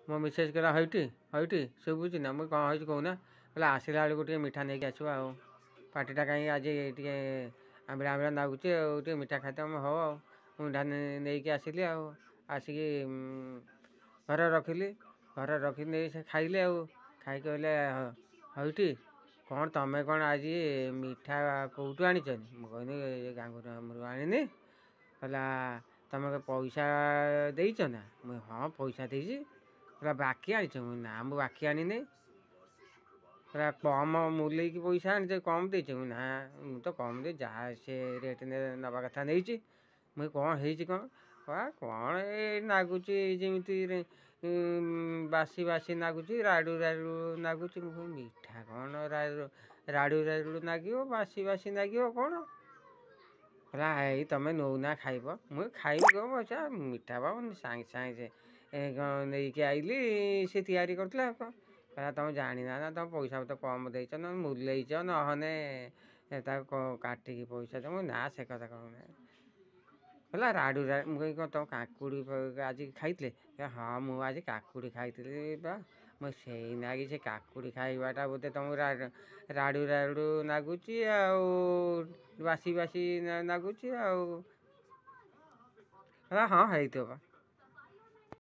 ମୋ ମିସେସ୍ କହିଲା ହଇଟି ଶୁଭୁଛି ନା ମୁଁ କ'ଣ ହେଇଛି କହୁନା କହିଲା ଆସିଲା ବେଳକୁ ଟିକେ ମିଠା ନେଇକି ଆସିବ ଆଉ ପାଟିଟା କାହିଁକି ଆଜି ଟିକେ ଆମ୍ବିଳା ଆମ୍ବିଳା ଲାଗୁଛି ଆଉ ଟିକେ ମିଠା ଖାଇତେ ହଉ ଆଉ ମୁଁ ମିଠା ନେଇକି ଆସିଲି ଆଉ ଆସିକି ଘରେ ରଖିଲି ଘରେ ରଖି ନେଇ ସେ ଖାଇଲେ ଆଉ ଖାଇକି କହିଲେ ହଇଟି କ'ଣ ତମେ କ'ଣ ଆଜି ମିଠା କେଉଁଠୁ ଆଣିଛନ୍ତି ମୁଁ କହିଲି ଗାଙ୍ଗୁର ଆମରୁ ଆଣିନି କହିଲା ତମେ ପଇସା ଦେଇଛ ନା ମୁଁ ହଁ ପଇସା ଦେଇଛି କହିଲା ବାକି ଆଣିଛ ମୁଁ ନା ମୁଁ ବାକି ଆଣିନି କହିଲା କମ୍ ମୂଲେଇକି ପଇସା ଆଣିଛ କମ୍ ଦେଇଛ ମୁଁ ନା ମୁଁ ତ କମ୍ ଦେଇ ଯାହା ସେ ରେଟ୍ ନେବା କଥା ନେଇଛି ମୁଁ କ'ଣ ହେଇଛି କ'ଣ କ'ଣ ଏ ନାଗୁଛି ଯେମିତି ବାସି ବାସି ନାଗୁଛି ରାଡ଼ୁ ରାଡ଼ୁ ନାଗୁଛି ମୁଁ କହିଲି ମିଠା କ'ଣ ରାଡ଼ୁ ରାଡ଼ୁ ନାଗିବ ବାସି ବାସି ନାଗିବ କ'ଣ କହିଲା ଏଇ ତମେ ନଉନା ଖାଇବ ମୁଁ ଖାଇବି କ'ଣ ପଇସା ମିଠା ବା ସାଙ୍ଗେ ସାଙ୍ଗେ ନେଇକି ଆଇଲି ସେ ତିଆରି କରିଥିଲା କ'ଣ କହିଲା ତମେ ଜାଣିନା ନା ତମ ପଇସା ତ କମ୍ ଦେଇଛ ନା ମୂଲେଇଛ ନହେଲେ ତାକୁ କାଟିକି ପଇସା ଦେବ ନା ସେ କଥା କହୁନା ହେଲା ରାଡ଼ୁ ମୁଁ କହିଲି କ'ଣ ତମ କାକୁଡ଼ି ଆଜି ଖାଇଥିଲେ ହଁ ମୁଁ ଆଜି କାକୁଡ଼ି ଖାଇଥିଲି ବା ମୁଁ ସେଇ ନାଗି ସେ କାକୁଡ଼ି ଖାଇବାଟା ବୋଧେ ତମକୁ ରାଡ଼ୁ ରାଡ଼ୁ ନାଗୁଛି ଆଉ ବାସି ବାସି ନାଗୁଛି ଆଉ ହେଲା ହଁ ହେଇଥିବ ବା